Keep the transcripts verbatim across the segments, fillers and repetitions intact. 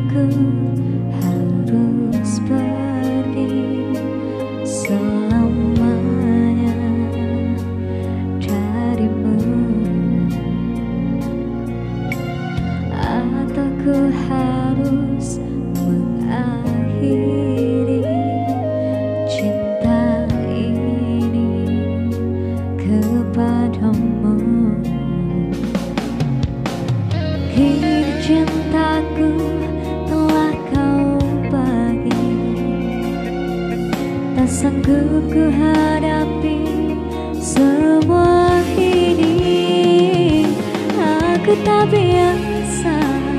Aku harus pergi selamanya darimu, atau ku harus mengakhiri cinta ini kepadamu. Kini cintaku telah kau bagi, tak sanggup ku hadapi semua ini. Aku tak biasa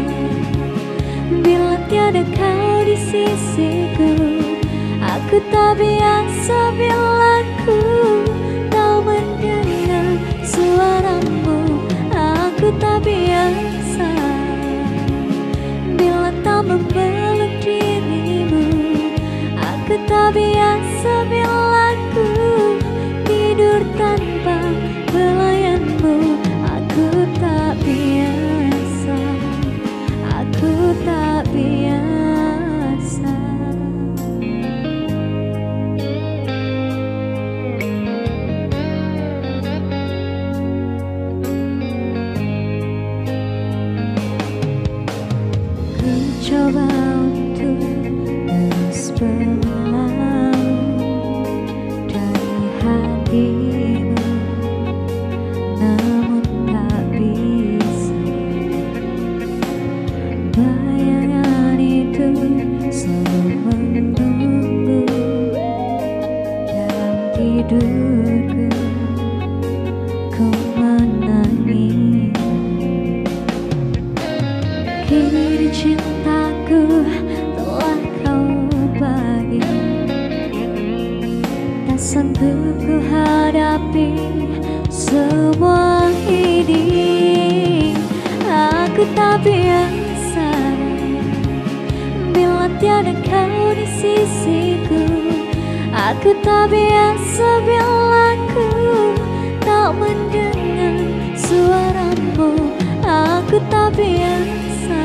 bila tiada kau di sisiku. Aku tak biasa bila ku tak mendengar suaramu. Aku tak biasa bila tak memeluk dirimu. Aku tak biasa bila ku tidur tanpa belayanmu. Aku tak biasa, aku tak biasa. Ku coba untuk terus berlalu dari hatimu, namun tak bisa. Bayangan itu selalu menunggu dalam tidurku. Ku menangis. Kini cintaku telah kau bagi, tak sanggup ku hadapi semua ini. Aku tak biasa bila tiada kau di sisiku. Aku tak biasa bila ku tak mendengar suaramu. Aku tak biasa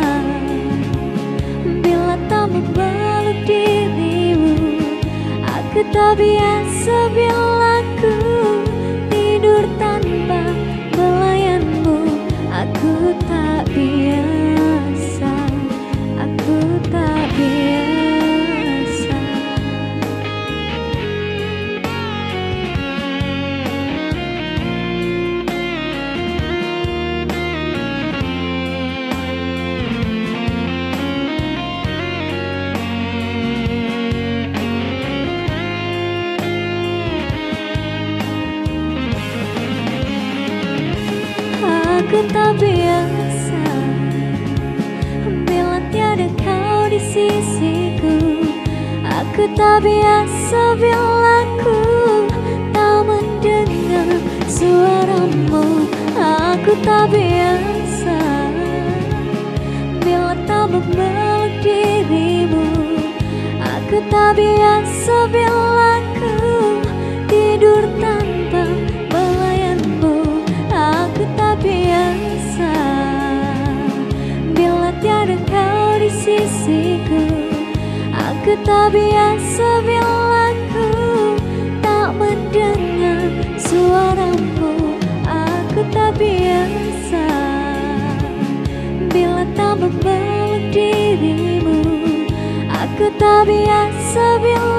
bila tak memeluk dirimu. Aku tak biasa bila ku tidur tanpa belayanmu. Aku tak biasa, aku tak biasa. Aku tak biasa bila tiada kau di sisiku. Aku tak biasa bila ku tak mendengar suaramu. Aku tak biasa bila tak memeluk dirimu. Aku tak biasa bila ku tidur tanpa belayanmu. Aku tak biasa bila tiada kau di sisiku. Aku tak biasa bila ku tak mendengar suaramu. Aku tak biasa bila tak memeluk dirimu. Aku tak biasa bila